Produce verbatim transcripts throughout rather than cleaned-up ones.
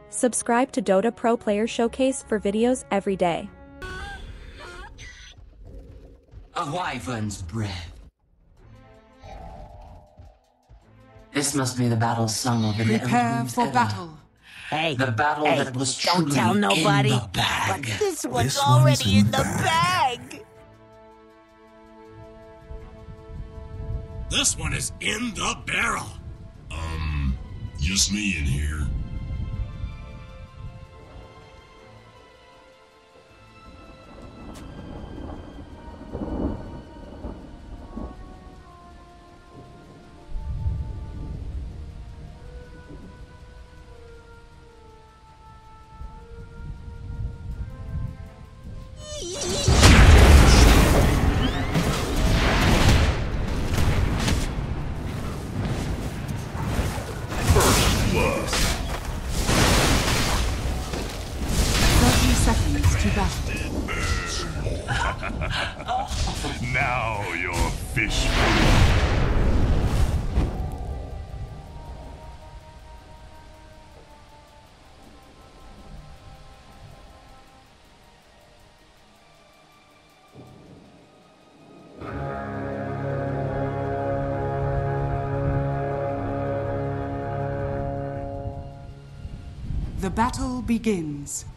Subscribe to Dota Pro Player Showcase for videos every day. A wyvern's breath. This must be the battle song of an Prepare for era. battle. Hey, The battle hey, that was don't truly tell nobody. in the bag. But this one's This one's already in in the the bag. This one is in the barrel. Um, just me in here. thirty seconds to battle. Now you're fish. The battle begins.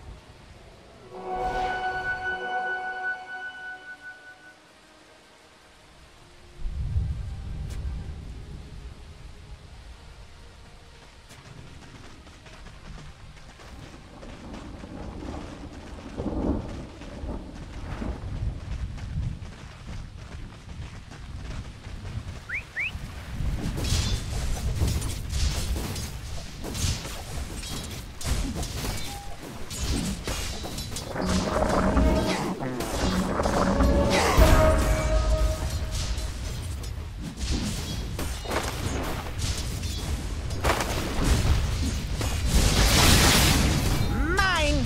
Mine.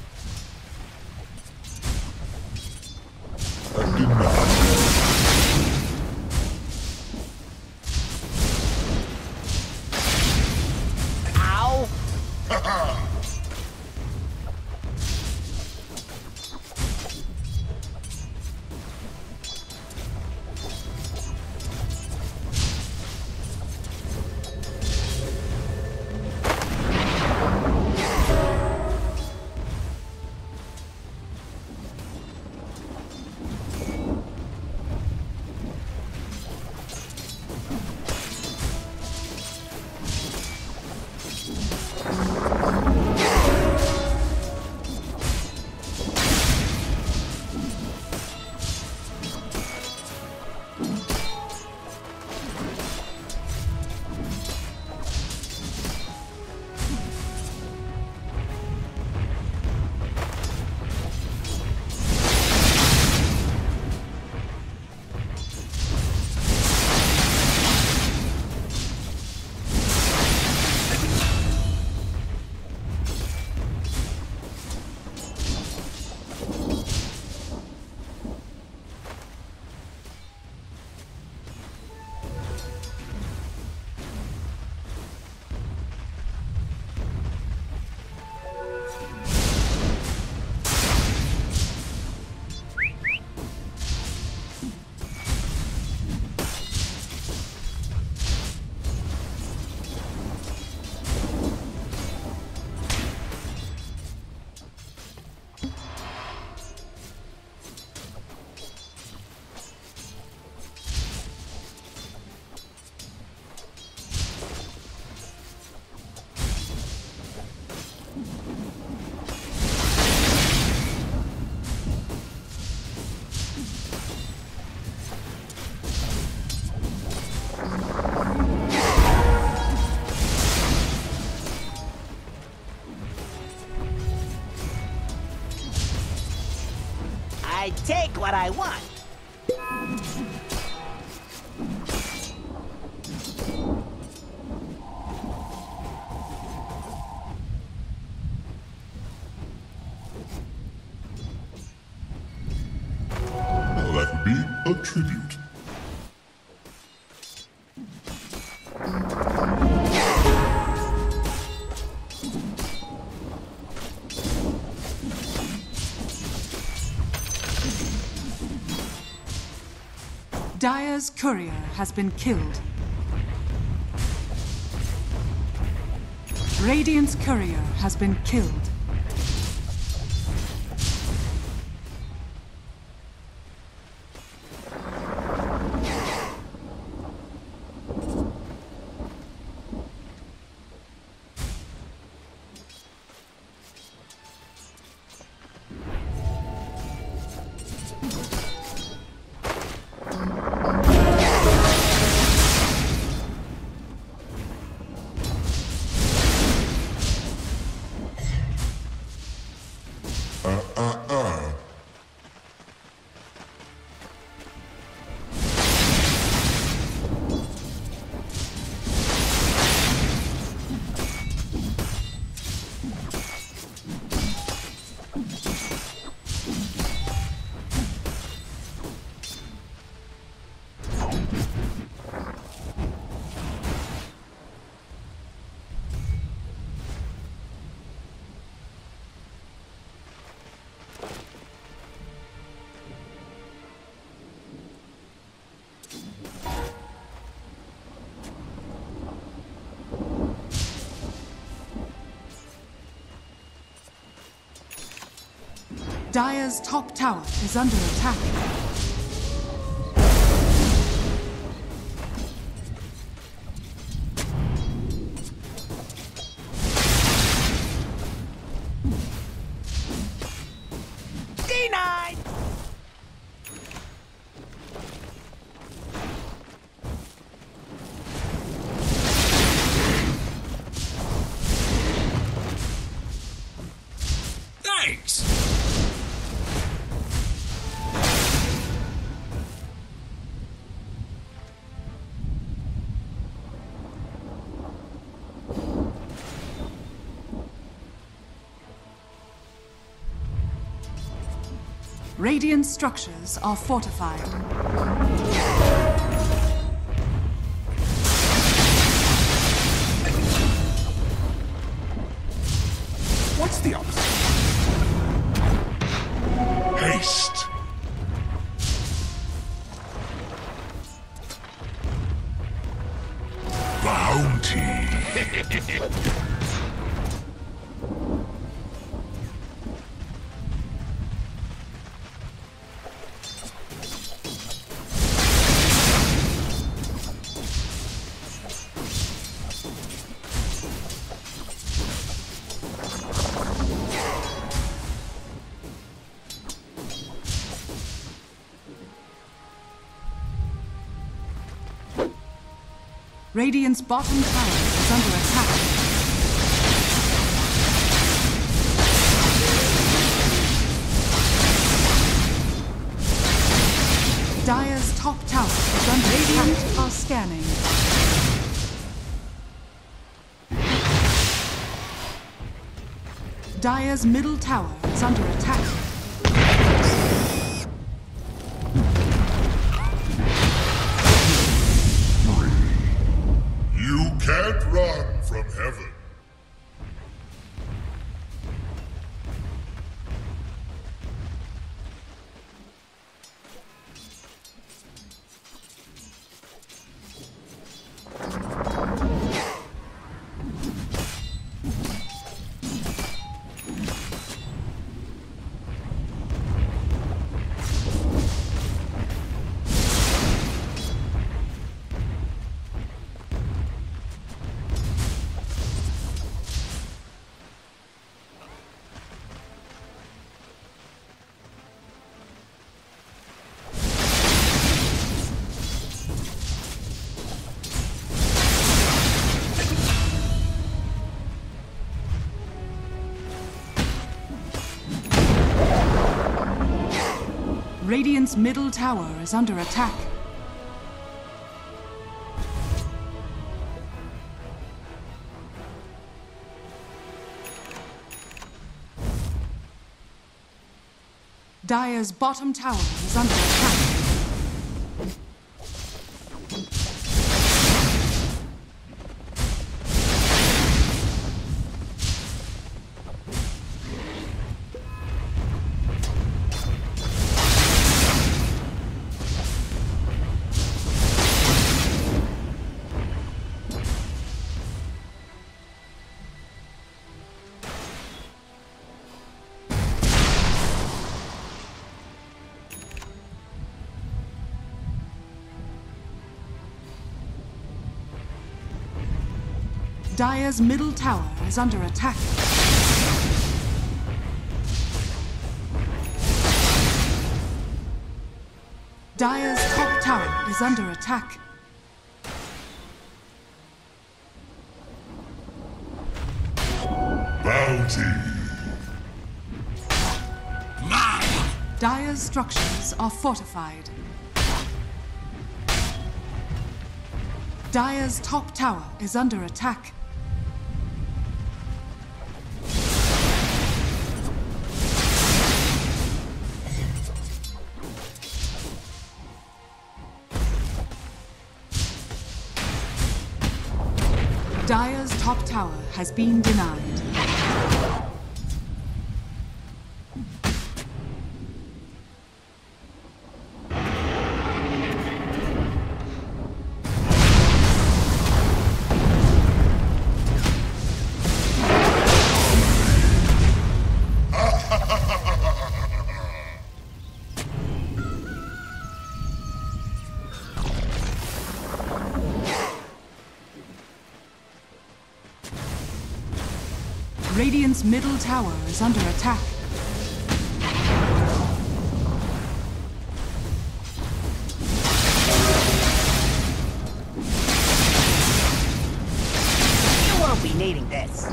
Ow. I take what I want. Now that would be a tribute. Dire's courier has been killed. Radiant's courier has been killed. Dire's top tower is under attack. Denied! Thanks! Radiant structures are fortified. What's the opposite? Haste. Bounty. Radiant's bottom tower is under attack. Dire's top tower is under attack. Radiant are scanning. Dire's middle tower is under attack. You can't run from heaven. Radiant's middle tower is under attack. Dire's bottom tower is under attack. Dire's middle tower is under attack. Dire's top tower is under attack. Bounty. Mine! Dire's structures are fortified. Dire's top tower is under attack. Dire's top tower has been denied. Radiant's middle tower is under attack. You won't be needing this.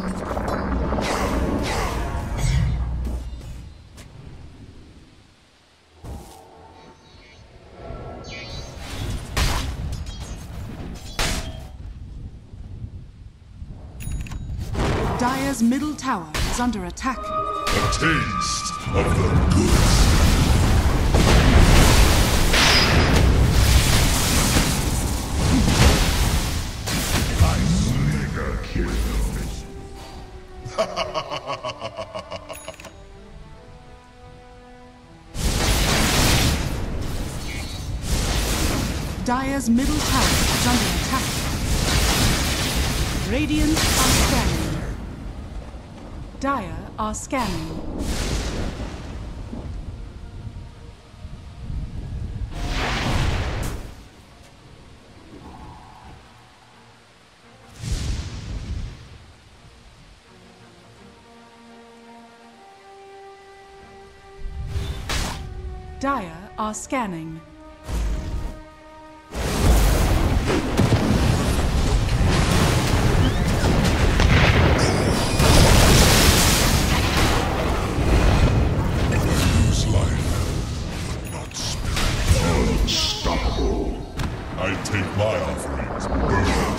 Dire's middle tower is under attack. A taste of the goods. Nice mega kill. Dire's middle tower is under attack. Radiant are scanning. Dire are scanning. Dire are scanning. I take my offerings, burn.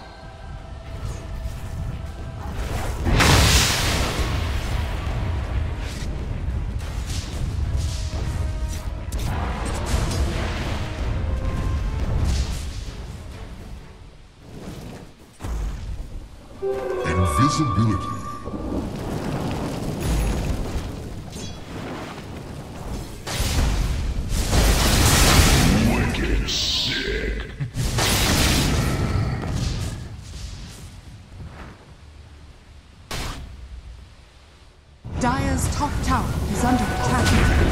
Invisibility. Wicked sick. Dire's top tower is under attack.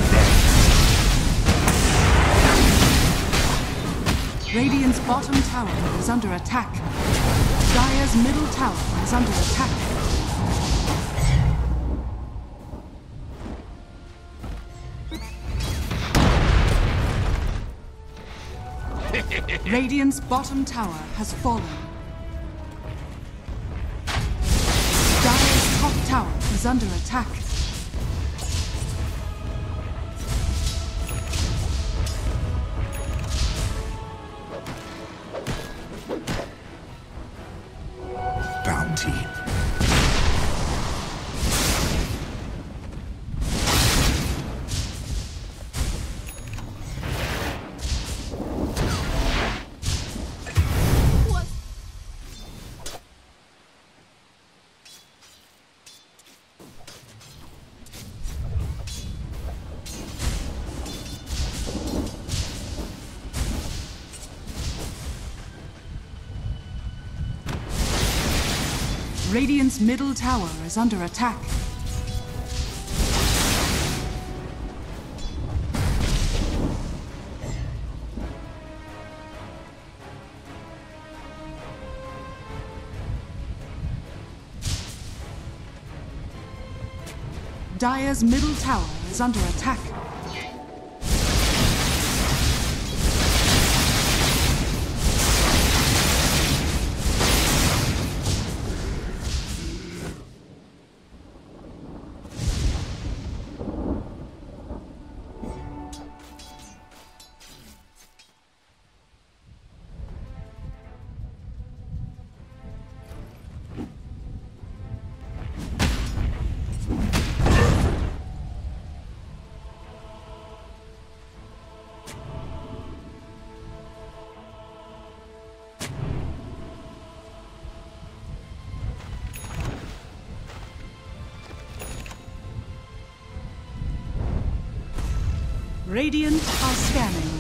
Radiant's bottom tower is under attack. Dire's middle tower is under attack. Radiant's bottom tower has fallen. Dire's top tower is under attack. Bounty. Radiant's middle tower is under attack. Dire's middle tower is under attack. Radiant are scanning.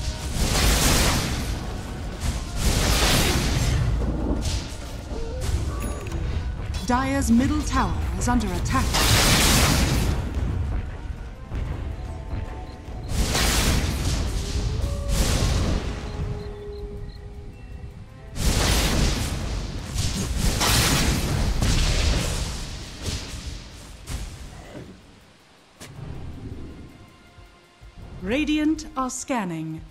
Dire's middle tower is under attack. Radiant are scanning.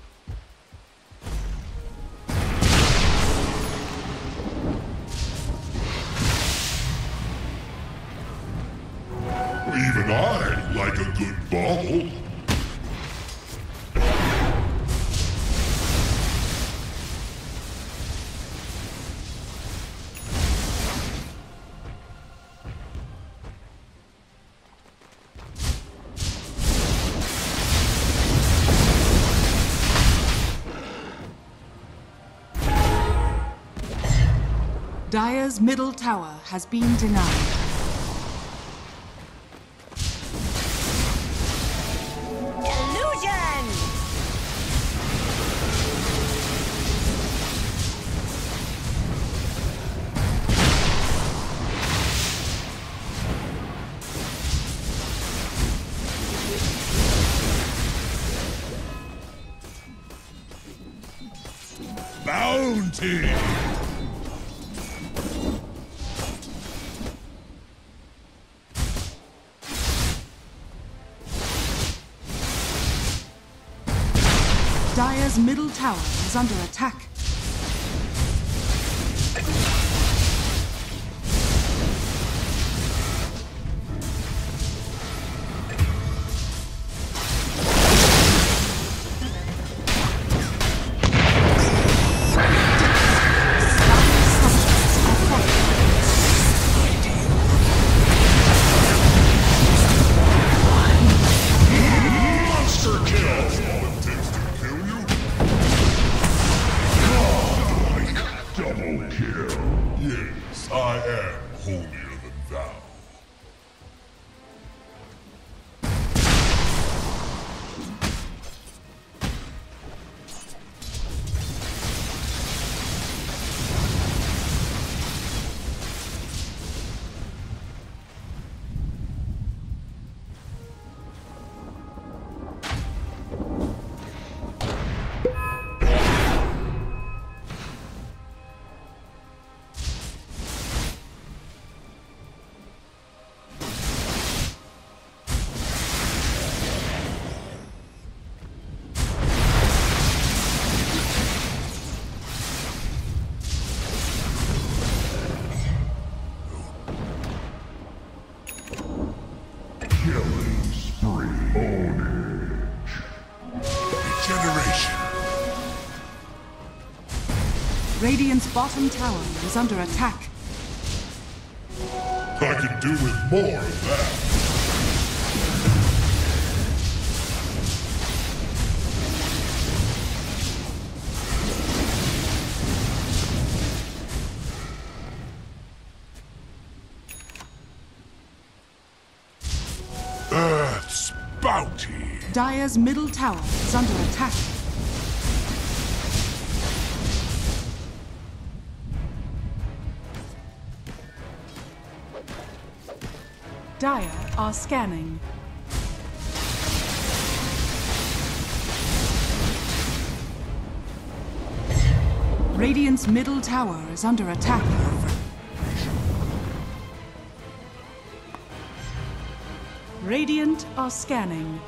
Even I like a good bottle. Dire's middle tower has been denied. Illusion! Bounty! Dire's middle tower is under attack. Monster kill! Double kill. Yes, I am holier than thou. Killing spree. Ownage. Regeneration. Radiant's bottom tower is under attack. I could do with more of that. Earth's bounty. Dire's middle tower is under attack. Dire are scanning. Radiant's middle tower is under attack. Radiant are scanning.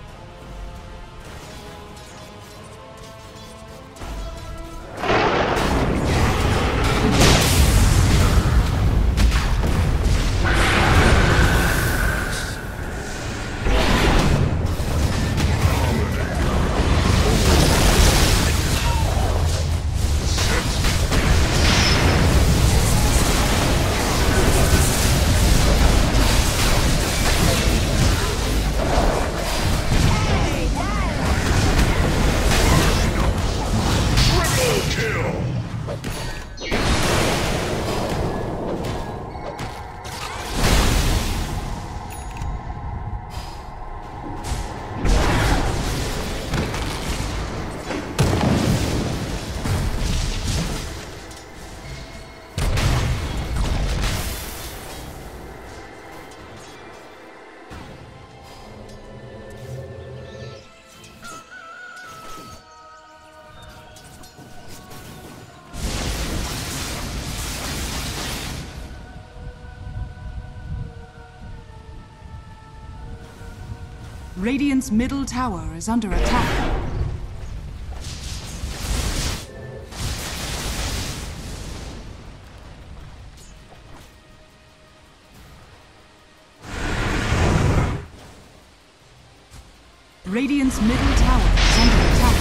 Radiant's middle tower is under attack. Radiant's middle tower is under attack.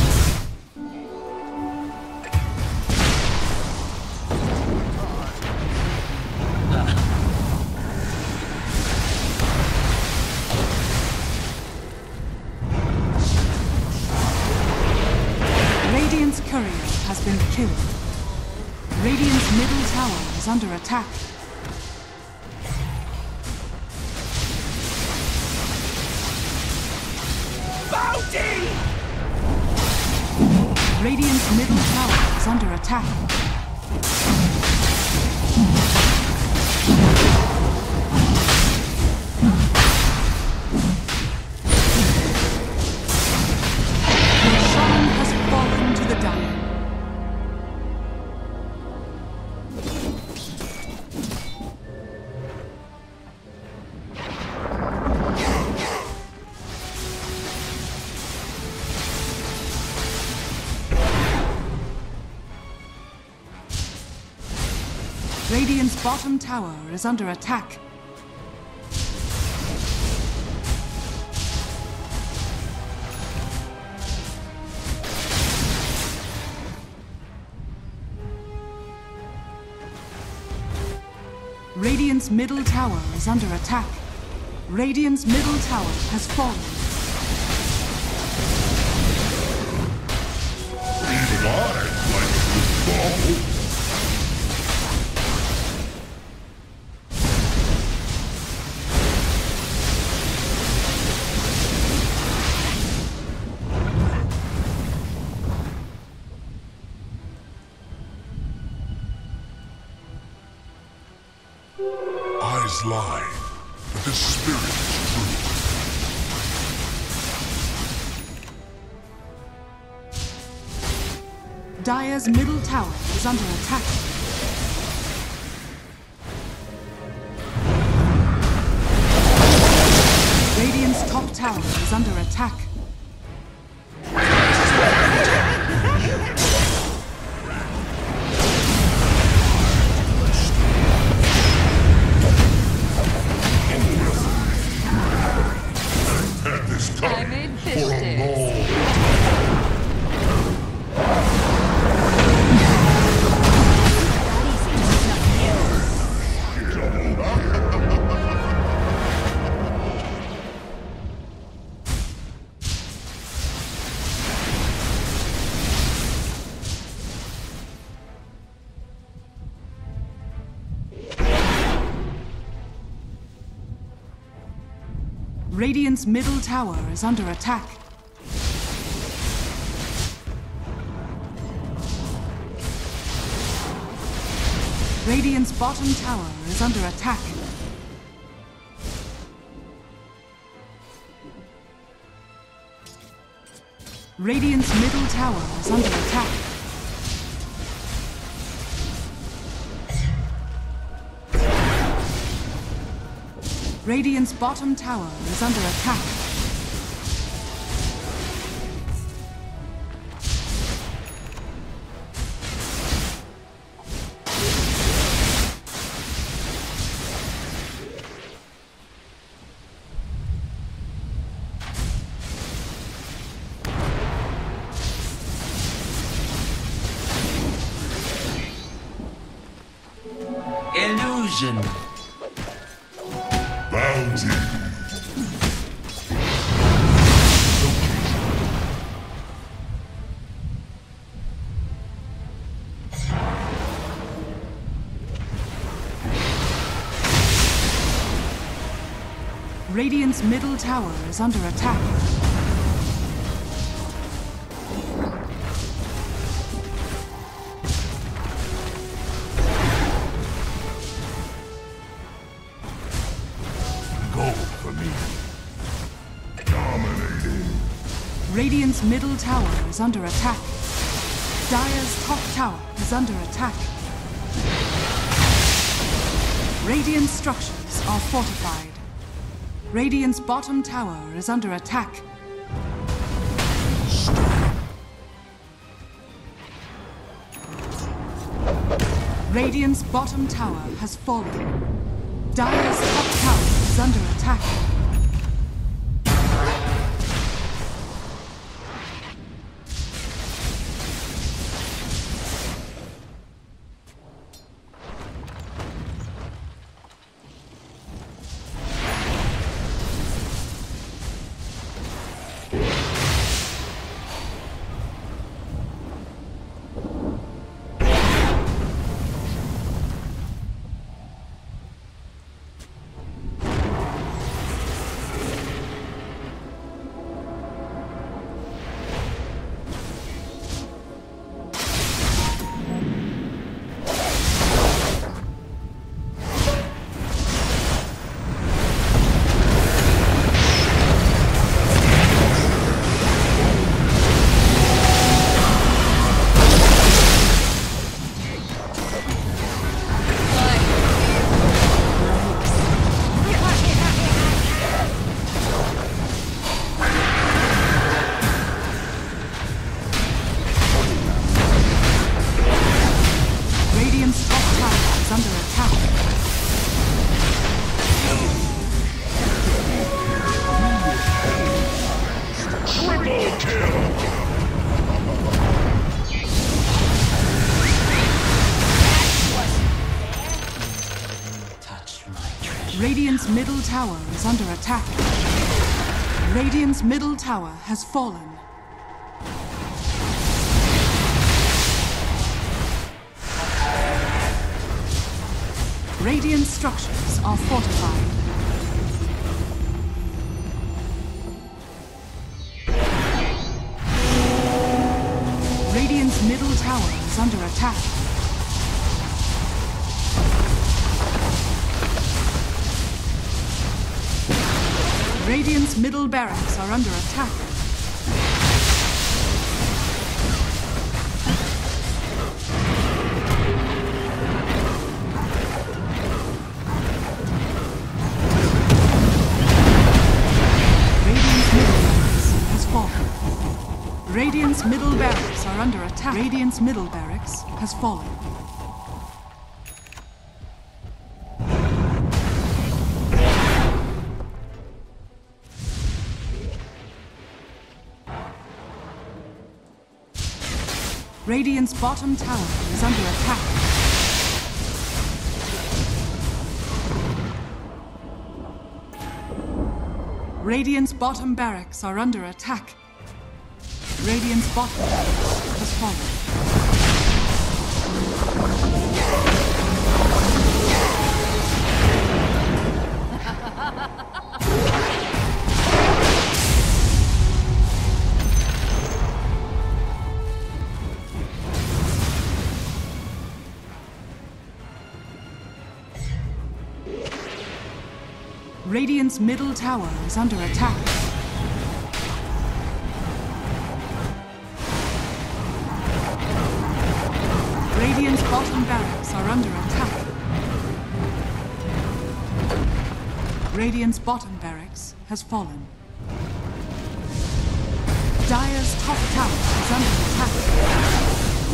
Radiant's courier has been killed. Radiant's middle tower is under attack. Bounty! Radiant's middle tower is under attack. Radiant's bottom tower is under attack. Radiant's middle tower is under attack. Radiant's middle tower has fallen. Even I like to fall. Eyes lie, but the spirit is true. Dire's middle tower is under attack. Radiant's top tower is under attack. I made fish sticks. Radiant's middle tower is under attack. Radiant's bottom tower is under attack. Radiant's middle tower is under attack. Radiant's bottom tower is under attack. Illusion. Bounty. Radiant's middle tower is under attack. Radiant's middle tower is under attack. Dire's top tower is under attack. Radiant structures are fortified. Radiant's bottom tower is under attack. Radiant's bottom tower has fallen. Dire's top tower is under attack. Radiant's middle tower is under attack. Radiant's middle tower has fallen. Radiant structures are fortified. Radiant's middle tower is under attack. Radiant's middle barracks are under attack. Radiant's middle barracks are under attack. Radiant's middle barracks has fallen. Radiant's bottom tower is under attack. Radiant's bottom barracks are under attack. Radiant's bottom barracks has fallen. Radiant's middle tower is under attack. Radiant's bottom barracks are under attack. Radiant's bottom barracks has fallen. Dire's top tower is under attack.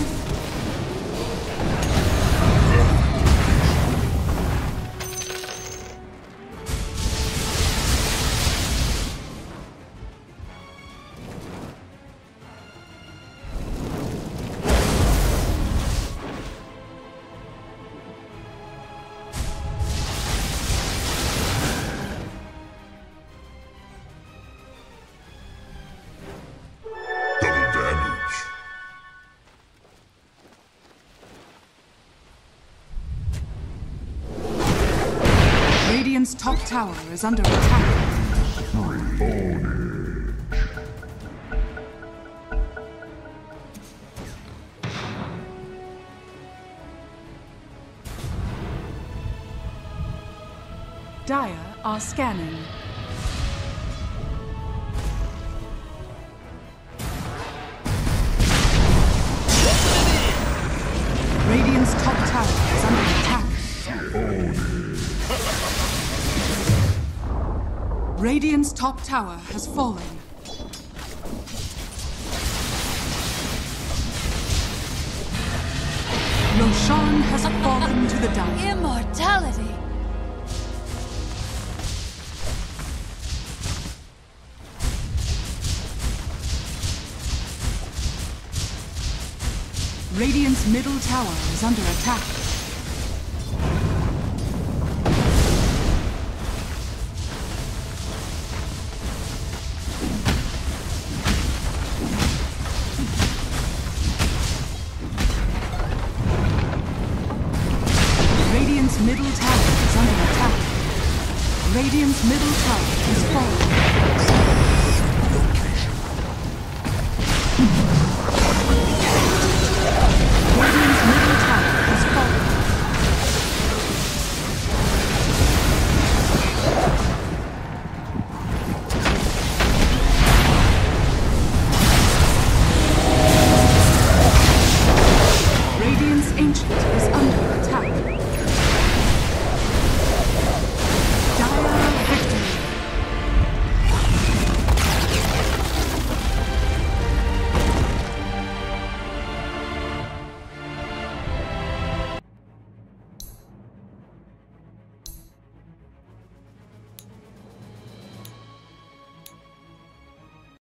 Radiant's top tower is under attack. Dire are scanning. Radiant's top tower is under attack. Radiant's top tower has fallen. Roshan has fallen to the Dire. Immortality! Radiant's middle tower is under attack. Radiant's middle tower is under attack. Radiant's middle tower is falling.